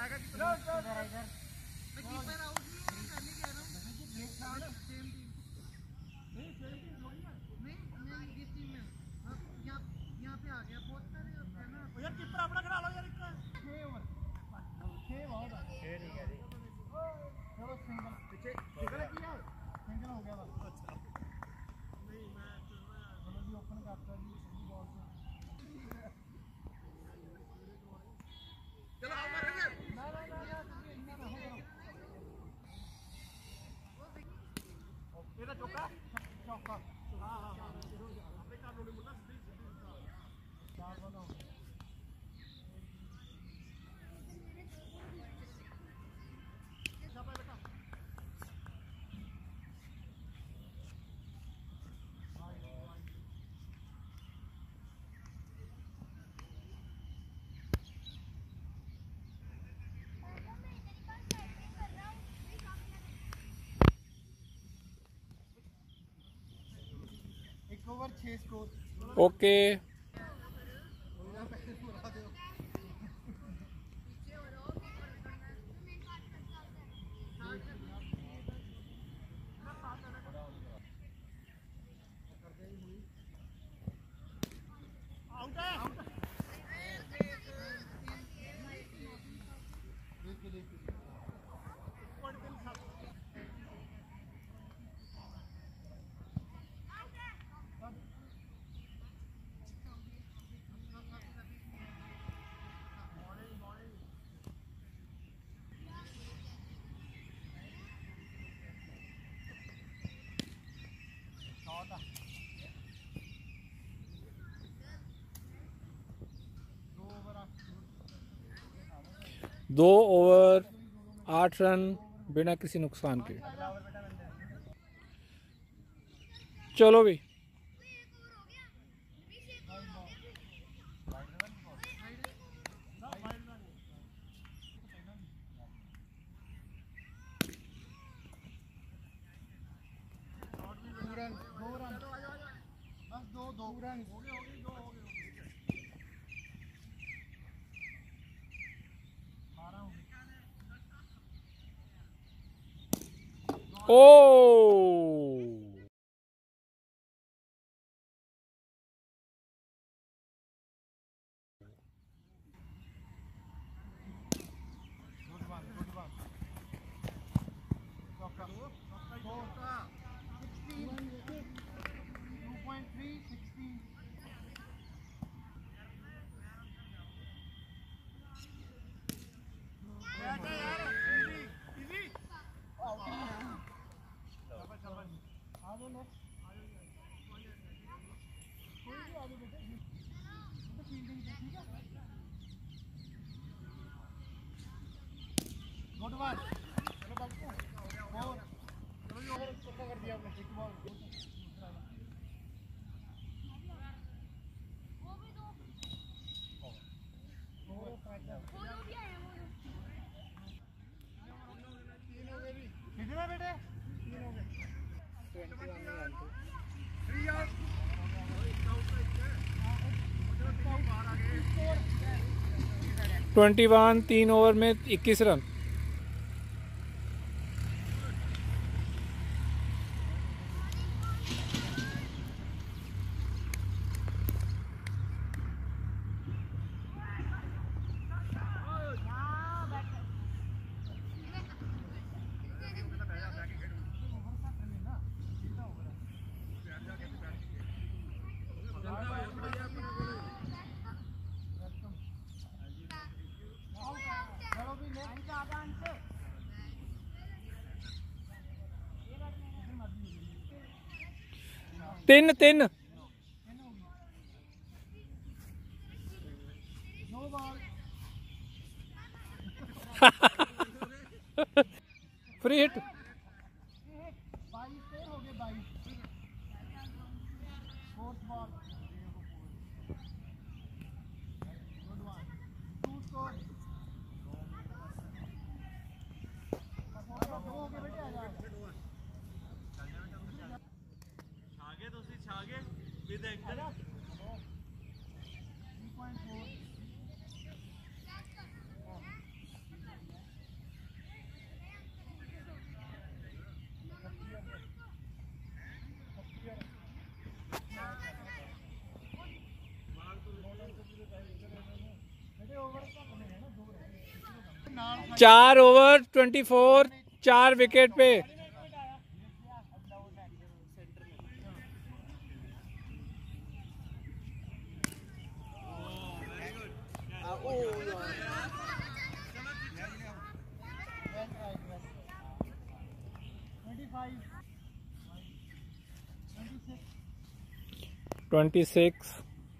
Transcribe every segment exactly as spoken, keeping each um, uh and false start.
Over छह स्कोर। Okay दो ओवर आठ रन बिना किसी नुकसान के। चलो भी दो रन बस दो दो रन ओ गुड वन। चलो बाबू फोर। चलो ये ओवर चौका कर दिया आपने। एक बॉल कितने बेटे? तीन हो गए। ट्वेंटी वन तीन ओवर में इक्कीस रन। तीन तीन फ्री हिट। बाईस हो गए बाईस। Fourth ball good one two score. दो हो गए बेटे। आ जाओ छागे ਤੁਸੀਂ ਛਾਗੇ ਵਿਦ ਐਂਕਲ थ्री पॉइंट फोर। चार ओवर ट्वेंटी फोर, चार विकेट पे। Twenty six.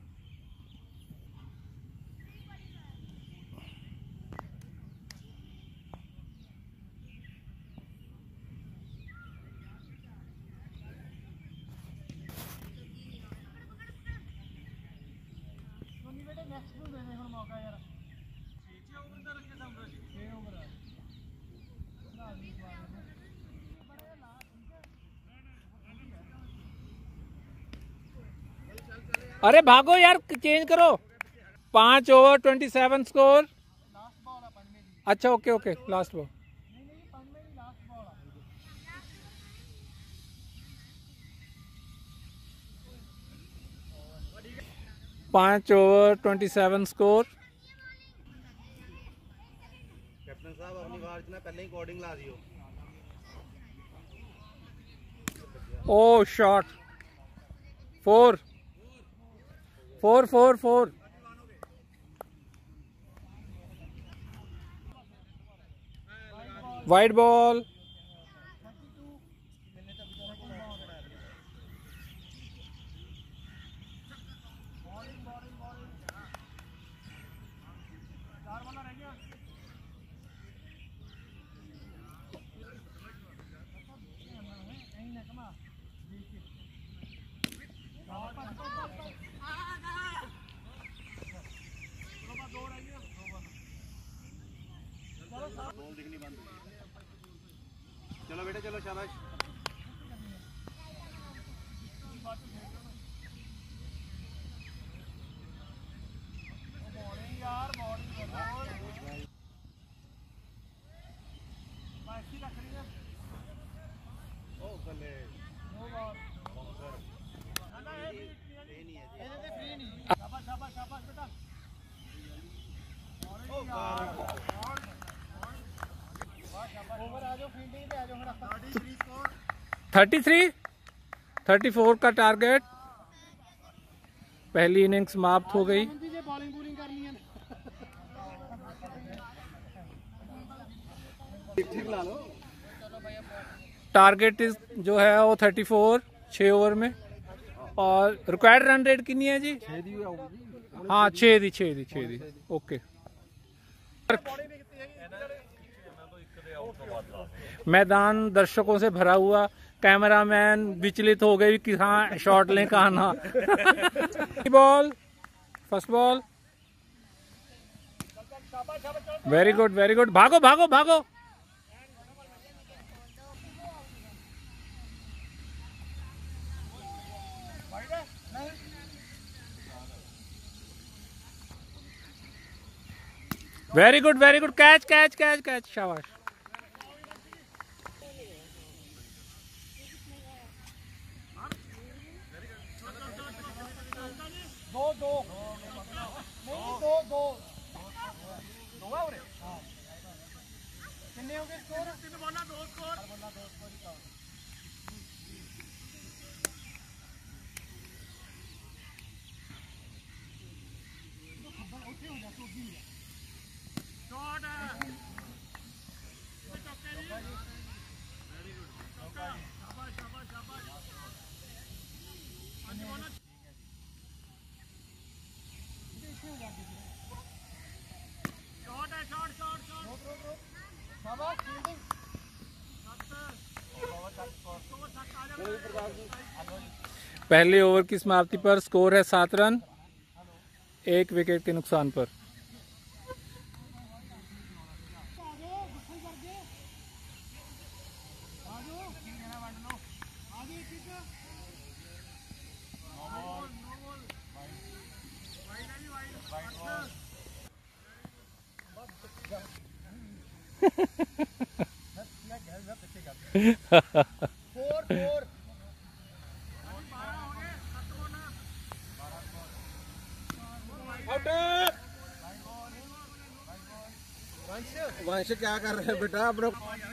अरे भागो यार, चेंज करो। पांच ओवर ट्वेंटी सेवन स्कोर। अच्छा ओके ओके, लास्ट बॉल। पांच over twenty seven score. Captain साहब अपनी बार ना पहले ही कोडिंग ला दियो। ओ shot. Four four four four. Wide ball. चलो बेटे चलो, शाबाश। थर्टी थ्री थर्टी फोर का टारगेट। पहली इनिंग समाप्त हो गई। टारगेट इस जो है वो थर्टी फोर, छः ओवर में। और रिक्वायर्ड रन रेट कितनी है जी? हाँ छः दी छः दी छः दी ओके। मैदान दर्शकों से भरा हुआ। कैमरामैन विचलित हो गए कि हाँ शॉट लें कहा ना। Ball, first ball. Very good very good. भागो भागो भागो। Very good very good. Catch catch catch catch, शाबाश। दो दो नहीं दो दो दो है उरे। हाँ कितने हो गए स्कोर? तीन बॉला दो स्कोर। बॉला दो स्कोर का उठे हो जा तो भी शॉट है। Very good. शाबाश शाबाश शाबाश। पांच बॉला शॉट है, शॉट शॉट शॉट। शाबाश फील्डिंग। पहले ओवर की समाप्ति पर स्कोर है सात रन, एक विकेट के नुकसान पर। फोर फोर वंश क्या कर रहे हैं बेटा अपना?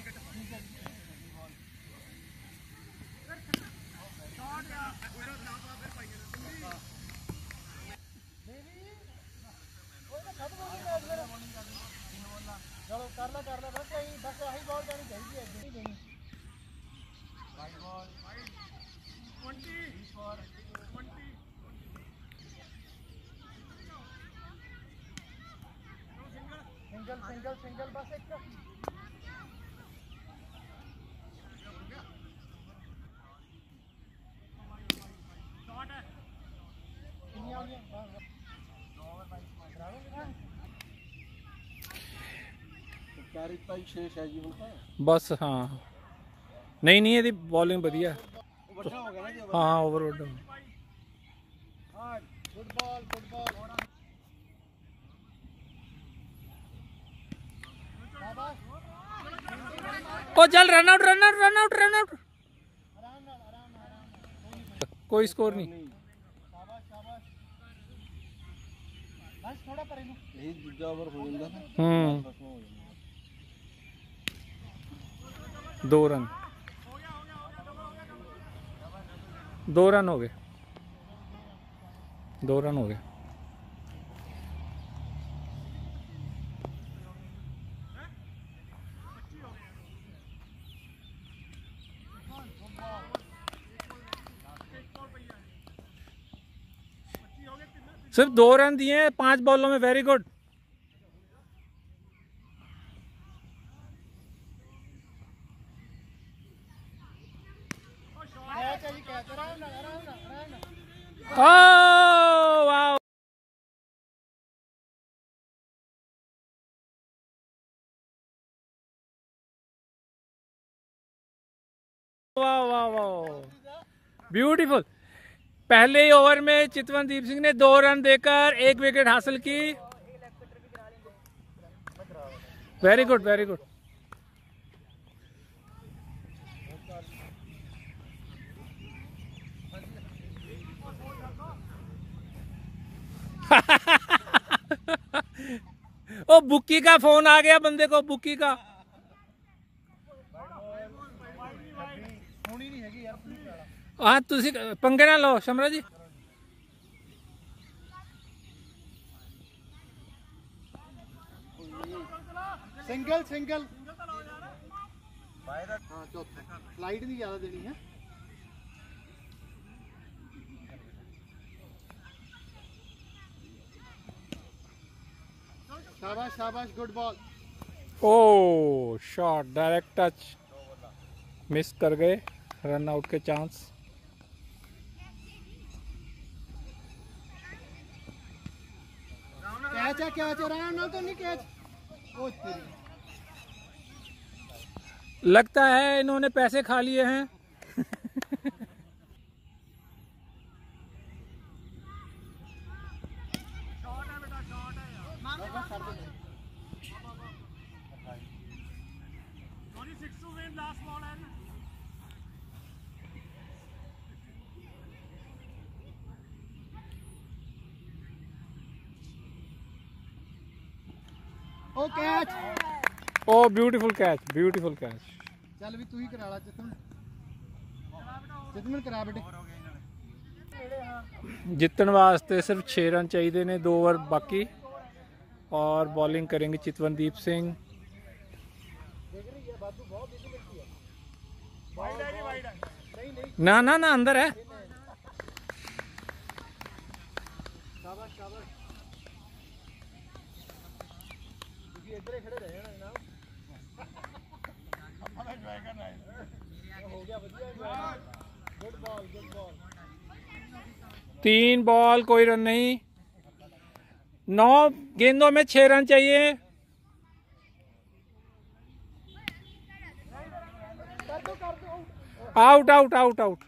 चलो कर ला कर ला बस यही बस यही बॉल जानी चाहिए नहीं देनी। सिंगल सिंगल सिंगल बस एक शॉट है कितनी आ गई दो ओवर बाईस तारीख भाई शेष है जी उनका बस। हाँ नहीं नहीं यदि बॉलिंग बढ़िया। बढ़िया हो गया ना जी। हाँ ओवर ऑल हां गुड बॉल गुड बॉल। ओ चल run out run out run out run out. कोई स्कोर नहीं। शाबाश शाबाश बस थोड़ा परे लो यही दूसरा ओवर हो जाता है। हम्म दो रन दो रन हो गए दो रन हो गए। सिर्फ दो रन दिए हैं पांच बॉलों में। Very good. Oh, wow. वाह वाह वाह ब्यूटीफुल। पहले ही ओवर में चितवनदीप सिंह ने दो रन देकर एक विकेट हासिल की। Very good very good. ओ बुक्की का फोन आ गया बंदे को। बुक्की का हाँ तुसी पंगे ना लो शमरा जी। सिंगल सिंगल हाँ चौथा स्लाइड नहीं ज्यादा देनी है। शाबाश शाबाश गुड बॉल। ओ शॉट डायरेक्ट टच मिस कर गए। रन आउट के चांस। कैच है कैच है रहा ना तो नहीं कैच। ओ तेरी लगता है इन्होंने पैसे खा लिए हैं। ओ कैच। ओ ब्यूटीफुल कैच ब्यूटीफुल कैच। चल भी तू ही करा ला चितमन चितमन करा बेटे। जितने वास्ते सिर्फ छह रन चाहिए ने। दो ओवर बाकी और बॉलिंग करेंगे चितवनदीप सिंह। ना ना ना अंदर है। शाबाश शाबाश इधर ही खड़े रहे ना जनाब। हो गया बढ़िया गुड बॉल गुड बॉल। तीन बॉल कोई रन नहीं। नौ गेंदों में छह रन चाहिए। Out out out out.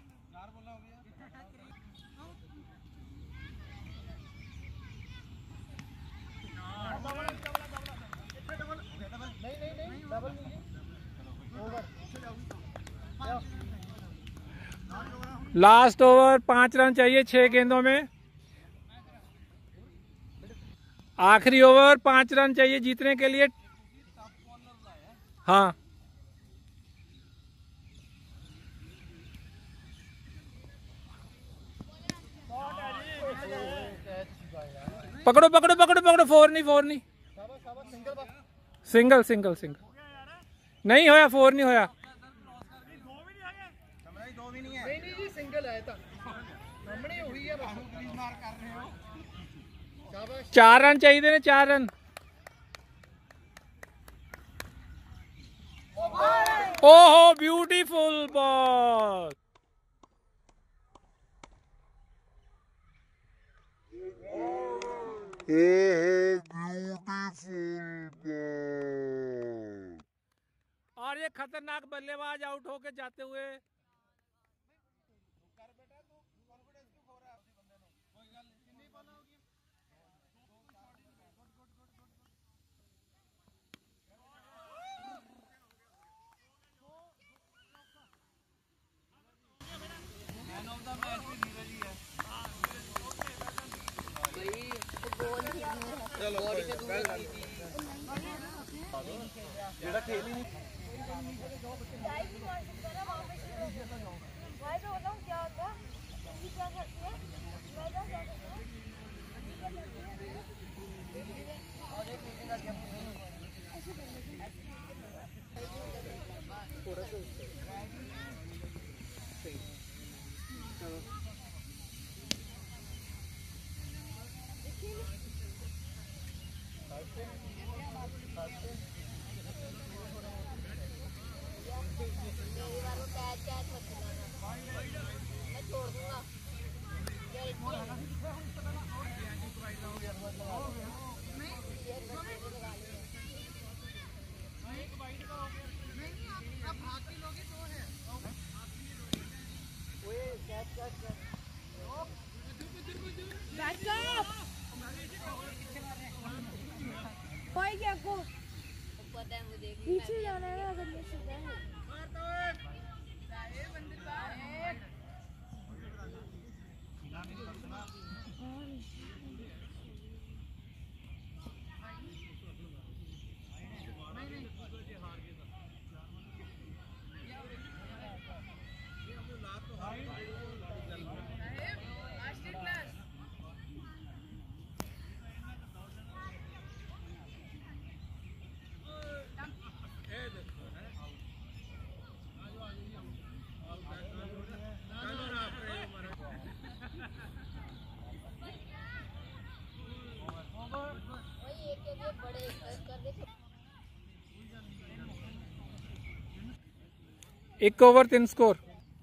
Last over पांच रन चाहिए छह गेंदों में। आखिरी ओवर पांच रन चाहिए जीतने के लिए। हाँ पकड़ो पकड़ो पकड़ो पकड़ो फोर नहीं फोर नहीं सिंगल सिंगल सिंगल नहीं होया फोर नहीं होया नहीं नहीं जी सिंगल है ਤਾਂ ਸਾਹਮਣੇ ਹੋਈ ਆ ਬਸ ਪੁਲਿਸ ਮਾਰ ਕਰ ਰਹੇ ਹੋ ਸ਼ਾਬਾਸ਼ चार रन चाहिए ने चार रन ओहो ब्यूटीफुल बॉल और ये खतरनाक बल्लेबाज आउट होके जाते हुए ਜਿਹੜਾ ਖੇਲ ਹੀ ਨਹੀਂ पीछे जाना है अगर ये सीधा है एक ओवर तीन स्कोर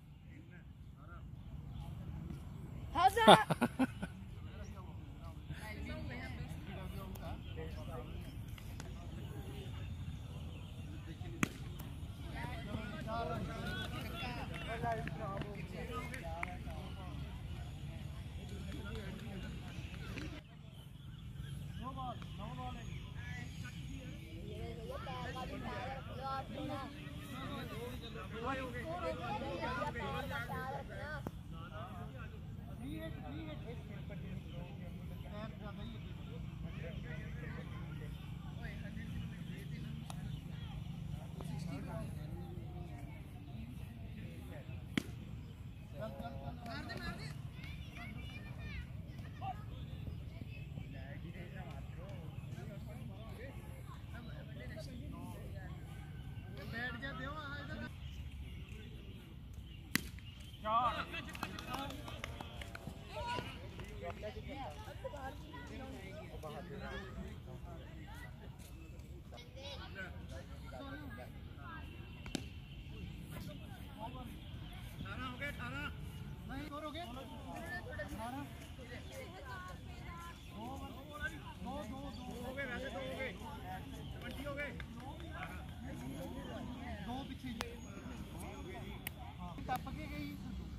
ਟੱਪ ਕੇ ਗਈ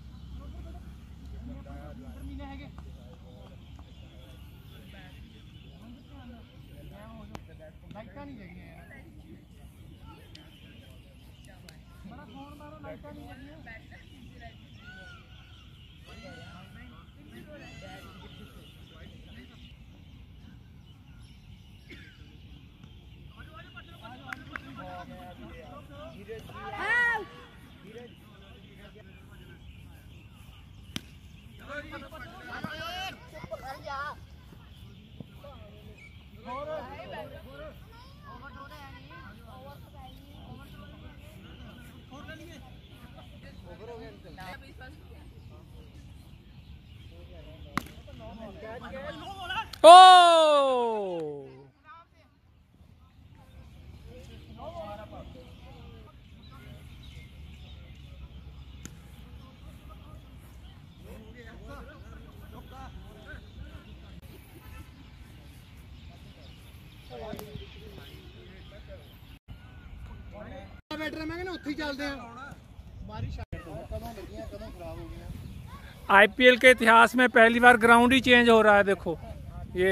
ਉਧਰ ਮੀਨੇ ਹੈਗੇ ਲਾਈਟਾਂ ਨਹੀਂ ਹੈਗੀਆਂ ਯਾਰ ਬੜਾ ਫੋਨ ਮਾਰੋ ਲਾਈਟਾਂ ਨਹੀਂ ਹੈਗੀਆਂ ओ बैटर मैं कहना उत्थे ही चलते हैं बारिश कदों लगियां कदों खराब हो गया। आईपीएल के इतिहास में पहली बार ग्राउंड ही चेंज हो रहा है। देखो ये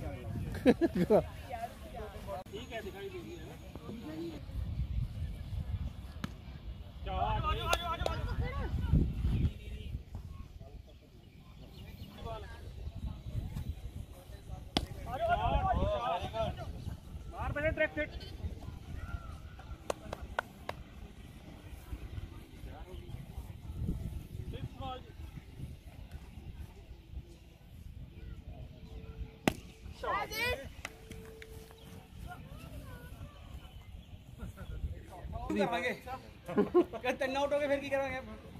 तीन आउट हो गए फिर की करेंगे।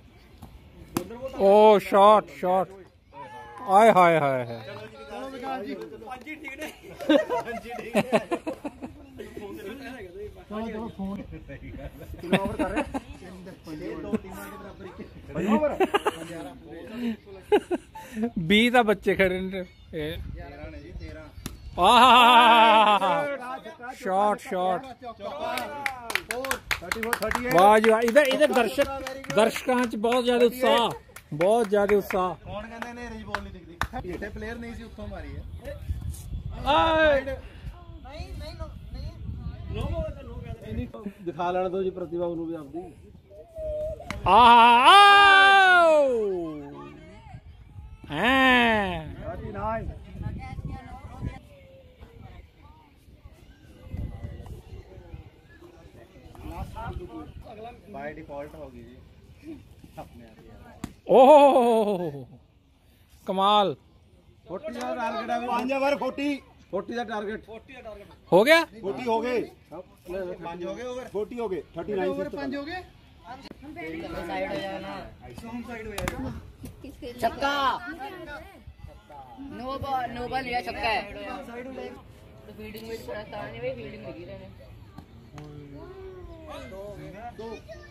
ओ शॉट शॉट आय हाय हाय हाय चलो विकास जी आज ही ठीक ने आज ही ठीक है। चलो फोन कितना ओवर कर रहे हैं? दो टीमां के बराबर ही ओवर बीस ਦਾ ਬੱਚੇ ਖੜੇ ਨੇ ਇਹ तेरह ने जी तेरह। आह शॉट शॉट वाह जी वाह। इधर इधर दर्शक दर्शकों च बहुत ज्यादा उत्साह बहुत ज्यादा उत्साह। कौन कहंदे ने रेज बॉल नहीं दिखदी हेठे प्लेयर नहीं सी उत्थों मारी है। आए नहीं नहीं नहीं नो बॉल तो नो कहंदे दिखा लेने दो जी प्रतिभा ਨੂੰ भी ਆਪਦੀ। आह हैं बाय डिफॉल्ट होगी जी अपने आप ही। ओह कमाल चालीस ਦਾ ਟਾਰਗੇਟ ਹੈ ਪੰਜ ਓਵਰ ਚਾਲੀਸ ਚਾलीस ਦਾ ਟਾਰਗੇਟ हो गया। चालीस ਹੋ ਗਏ ਪੰਜ ਹੋ ਗਏ ਓਵਰ चालीस ਹੋ ਗਏ उनतालीस ਓਵਰ ਪੰਜ ਹੋ ਗਏ। साइड हो जाना होम साइड हो जाएगा। छक्का नो बॉल नो बॉल लिया छक्का है तो फील्डिंग में थोड़ा सा नहीं भाई फील्डिंग लगी रहने दो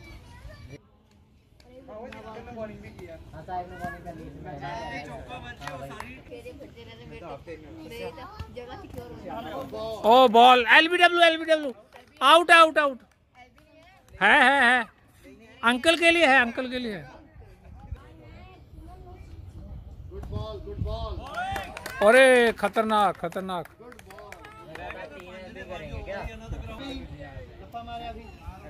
बॉलिंग भी किया। हां साहब ने बॉलिंग कर ली चौका बच्चे सारी खेले फिरते रहते बेटे जगह सिक्योर हो जाए। ओ ball LBW LBW out out out है है है अंकल के लिए है अंकल के लिए है। Good ball good ball. अरे खतरनाक खतरनाक गप्पा मारे अभी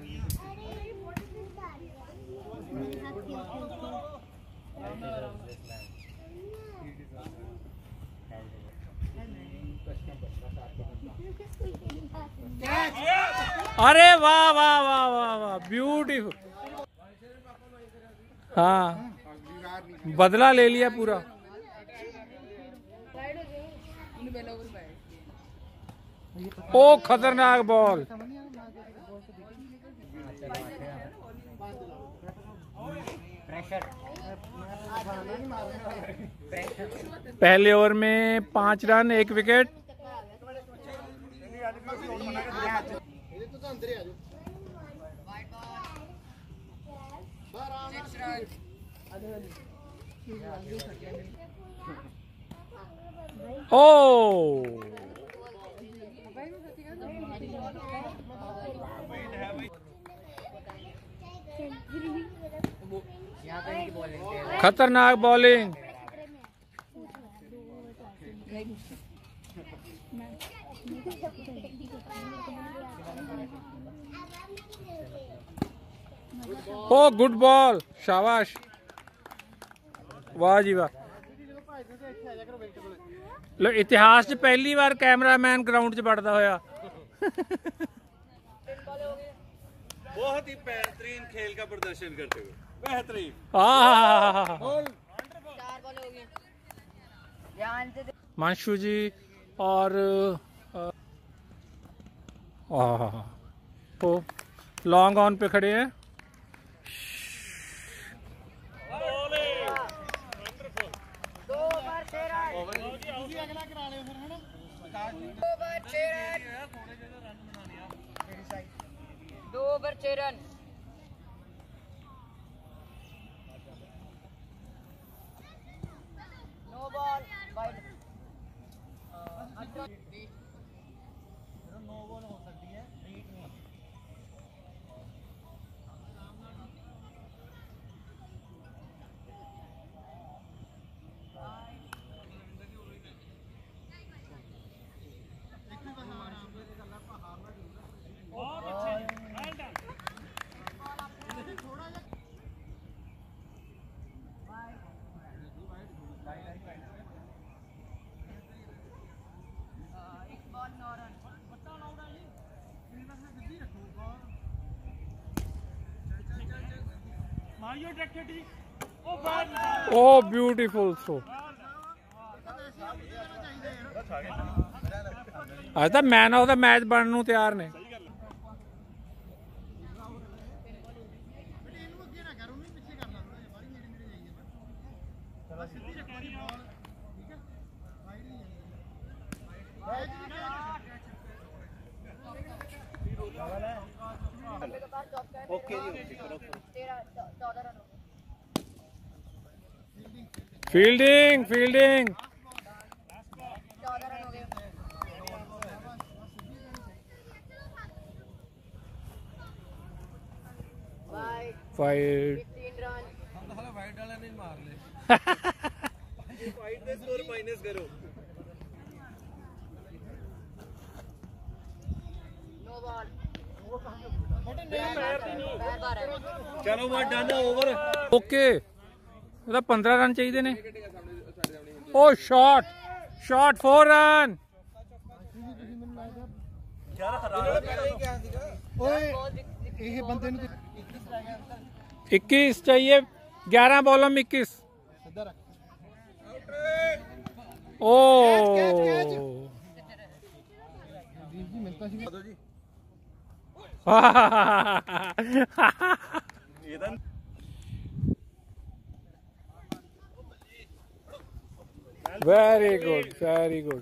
अरे वाह वाह वाह वाह वाह ब्यूटीफुल। हाँ बदला ले लिया पूरा। ओ खतरनाक बॉल पहले ओवर में पांच रन एक विकेट। ओ खतरनाक बॉलिंग। ओ गुड बॉल शाबाश वाह जी वाह। लो इतिहास च पहली बार कैमरामैन ग्राउंड च बढ़ता होया। बहुत ही बेहतरीन खेल का प्रदर्शन करते हुए, बेहतरीन। आह चार बॉल हो गई। ध्यान से मांशु जी और आह तो लॉन्ग ऑन पे खड़े हैं। दो ओवर छह रन। ਤੁਸੀਂ ਅਗਲਾ ਕਰਾ ਲਿਓ ਫਿਰ ਹਨਾ ਆਕਾਸ਼ ਜੀ दो ओवर छह रन। ਥੋੜੇ ਜਿਹੇ ਰਨ ਬਣਾਣੇ ਆ ਕਿਹੜੀ ਸਾਈਡ दो ओवर छह run. No ball wide. No ball ਹੋ ਸਕਦੀ ਹੈ ਰੀਟ ਨਹੀਂ एक बॉल नौ रन। ਮਾਰੀਓ ਟਰੈਕਟਰ ਜੀ ਉਹ ਬਾਹਰ ओ ब्यूटीफुल थ्रो। ਅੱਜ ਤਾਂ ਮੈਨ ਆਫ ਦਾ ਮੈਚ ਬਣਨ ਨੂੰ ਤਿਆਰ ਨੇ। ਇਹਨੂੰ ਅੱਗੇ ਨਾ ਕਰ ਉਹਨੂੰ ਪਿੱਛੇ ਕਰ ਲਾ ਬਾਰੀ ਨੇੜੇ ਨੇੜੇ ਜਾਈਏ ਬਸ ਸਿੱਧੀ ਰੱਖੋ ਜੀ ਬਾਲ ਠੀਕ ਹੈ ਵਾਈਡ ਨਹੀਂ ओके जी तेरह चौदह रन हो गए। फील्डिंग फील्डिंग चौदह रन हो गए। Wide five fifteen run. Wide ਵਾਲਾ ਨਹੀਂ ਮਾਰ ਲੈ फाइट में स्कोर माइनस करो। No ball. चलो वो डन ओवर। ओके ਉਹਦਾ पंद्रह रन चाहिए ने। ओ शॉट शॉट फोर रन। ਓਏ ਇਹ ਬੰਦੇ ਨੂੰ इक्कीस चाहिए ग्यारह बॉलों में इक्कीस। ਸਿੱਧਾ ਰੱਖ ओ ਦੀਪ ਜੀ ਮਿਲਤਾ ਸੀ वेरी गुड वेरी गुड।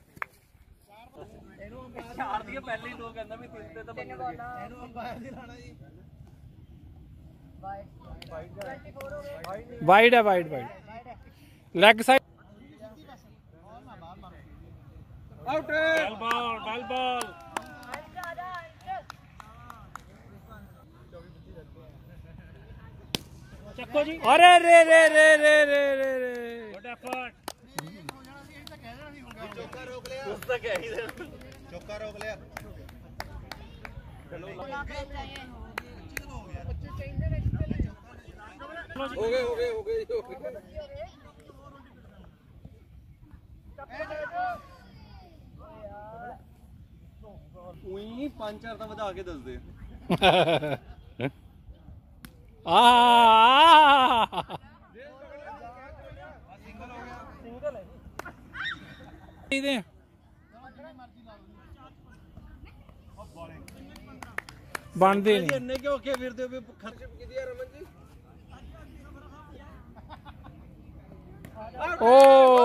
चार दिए पहले ही दो कहना भी तीन पे तो तीन बॉल ਇਹਨੂੰ ਅੰਪਾਇਰ ਦੀ ਲਾਣਾ ਜੀ वाइड चौबीस हो गए। वाइड है wide wide leg side. Out. Ball ball ball ball. Ansh आजा अंश। चक्को जी। अरे रे रे रे रे रे रे रे गुड एफर्ट। ਹੋ ਜਾਣਾ ਸੀ ਇਹ ਤਾਂ ਕਹਿ ਦੇਣਾ ਸੀ ਹੋ ਗਿਆ चौका रोक लिया। उस तक है ही ਚੌਕਾ ਰੋਕ ਲਿਆ हो गए हो गए हो गए हो गए। ਉਹੀ ਪੰਜ ਚਾਰ ਤਾਂ ਵਧਾ ਕੇ ਦੱਸ ਦੇ। आ ਬਣਦੇ ਨਹੀਂ। ਇੰਨੇ ਕਿਉਂ ਔਖੇ ਫਿਰਦੇ ਹੋ ਵੀ ਖਰਚ ਕਿਦੀ ਆ ਰਮਨ ਜੀ। ओ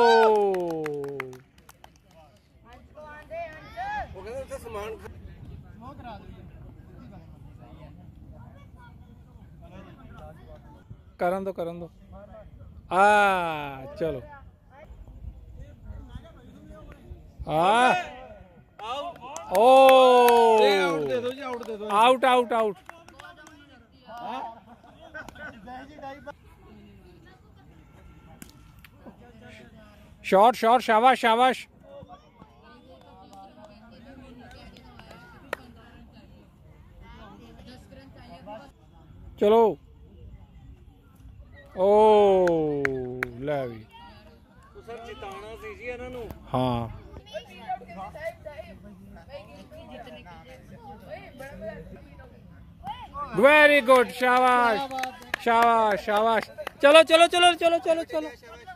अंश को आंदे अंश। ਉਹ ਕਹਿੰਦੇ ਉੱਥੇ ਸਮਾਨ ਉਹ ਕਰਾ ਦਿਓ ਜੀ करन दो करन दो। आ चलो आ ओ ਆਊਟ ਦੇ ਦਿਓ ਜੀ ਆਊਟ ਦੇ ਦਿਓ। Out out out. Shot shot शाबाश शाबाश। चलो ओ ले भी ਸਰ ਜਿਤਾਣਾ ਸੀ ਜੀ ਇਹਨਾਂ ਨੂੰ। हाँ वेरी गुड, शाबाश शाबाश शाबाश। चलो चलो चलो चलो चलो चलो,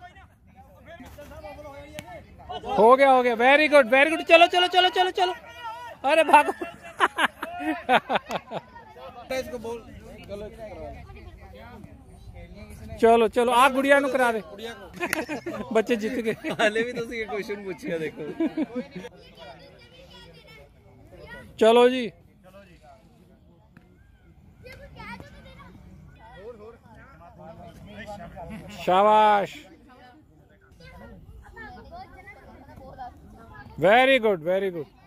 हो गया हो गया, वेरी गुड वेरी गुड। चलो चलो चलो चलो चलो, अरे भागो। इसको बोल चलो चलो चलो आ गुड़िया नु करा दे, गुड़िया को बच्चे जीत गए। हाले भी तुसी ये क्वेश्चन पूछिया देखो। चलो जी, शाबाश, वेरी गुड वेरी गुड।